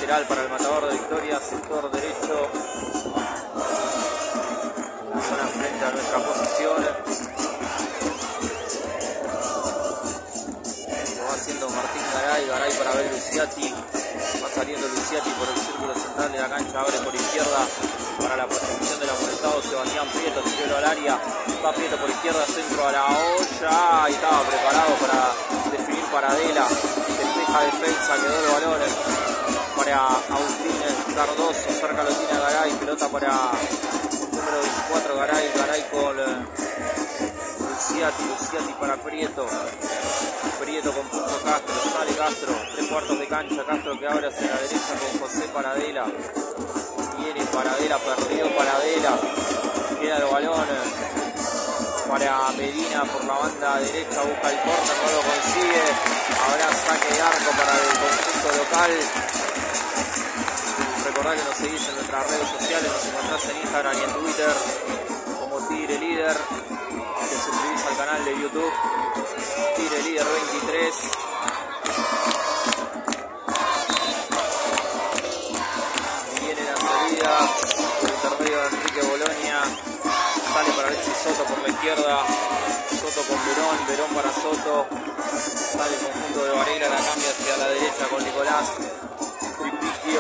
lateral para el matador de Victoria, sector derecho, la zona frente a nuestra posición. Lo va haciendo Martín Garay, Garay para ver Luciati, va saliendo Luciati por el círculo central de la cancha, abre por izquierda para la protección del amonestado Sebastián Prieto, tiro al área, va Prieto por izquierda, centro a la olla, y estaba preparado para definir Paradela, despeja defensa, quedó el balón para Agustín Cardoso, cerca lo tiene Garay, pelota para el número 24 Garay, Garay con Luciati para Prieto, Prieto con Punto Castro, sale Castro, 3/4 de cancha, Castro que abre hacia la derecha con José Paradela, viene Paradela, perdió Paradela, queda el balón para Medina por la banda derecha, busca el córner, no lo consigue, habrá saque de arco para el conjunto local. Recordá que nos seguís en nuestras redes sociales, nos encontrás en Instagram y en Twitter como Tigre Líder, te suscribís al canal de YouTube Tigre Líder 23. Viene la salida por intermedio de Enrique Bolonia, sale para Alexis Soto por la izquierda, Soto con Verón, Verón para Soto, sale el conjunto de Varela, la cambia hacia la derecha con Nicolás Tripiquio,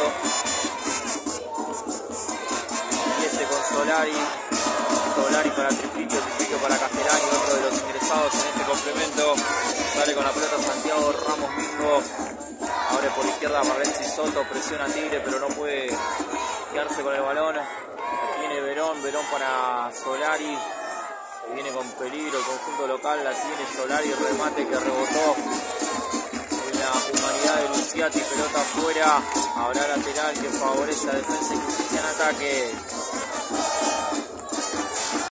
y este con Solari, Solari para Tripiquio, Tripiquio para Castellani, otro de los ingresados en este complemento, sale con la pelota Santiago Ramos Mingo, abre por izquierda para Alexis Soto, presiona a Tigre pero no puede quedarse con el balón, tiene Verón, Verón para Solari, se viene con peligro el conjunto local, la tiene Solari, remate que rebotó en la humanidad de Luciati, pelota afuera, habrá lateral que favorece a Defensa y Justicia en ataque.